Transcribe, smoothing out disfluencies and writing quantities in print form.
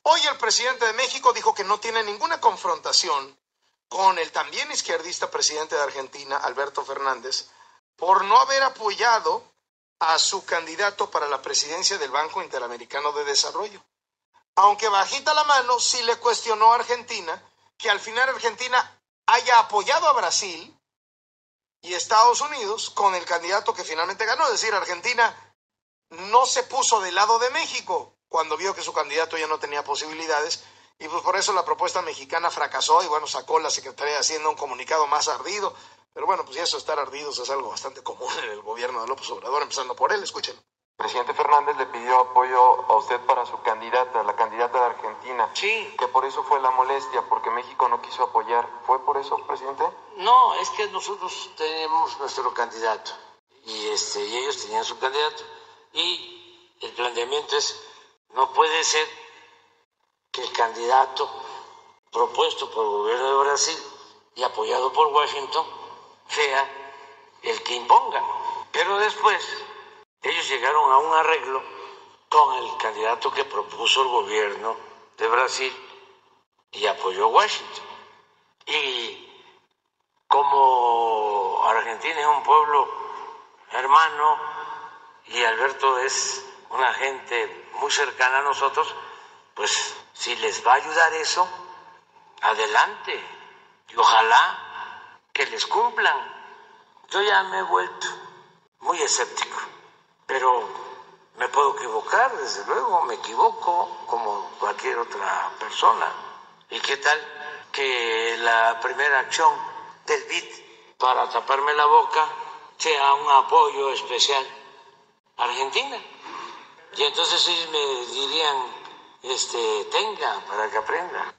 Hoy el presidente de México dijo que no tiene ninguna confrontación con el también izquierdista presidente de Argentina, Alberto Fernández, por no haber apoyado a su candidato para la presidencia del Banco Interamericano de Desarrollo. Aunque bajita la mano, sí le cuestionó a Argentina que al final Argentina haya apoyado a Brasil y Estados Unidos con el candidato que finalmente ganó. Es decir, Argentina no se puso del lado de México cuando vio que su candidato ya no tenía posibilidades, y pues por eso la propuesta mexicana fracasó y bueno, sacó la Secretaría de Hacienda un comunicado más ardido. Pero bueno, pues eso, estar ardidos es algo bastante común en el gobierno de López Obrador, empezando por él. Escuchen. Presidente Fernández le pidió apoyo a usted para su candidata, la candidata de Argentina. Sí. Que por eso fue la molestia, porque México no quiso apoyar. ¿Fue por eso, presidente? No, es que nosotros tenemos nuestro candidato y ellos tenían su candidato. Y el planteamiento es, no puede ser que el candidato propuesto por el gobierno de Brasil y apoyado por Washington sea el que imponga. Pero después ellos llegaron a un arreglo con el candidato que propuso el gobierno de Brasil y apoyó Washington. Y como Argentina es un pueblo hermano y Alberto es una gente muy cercana a nosotros, pues si les va a ayudar eso, adelante, y ojalá que les cumplan. Yo ya me he vuelto muy escéptico, pero me puedo equivocar, desde luego, me equivoco como cualquier otra persona. ¿Y qué tal que la primera acción del BID para taparme la boca sea un apoyo especial a Argentina? Y entonces ellos me dirían, tenga, para que aprenda.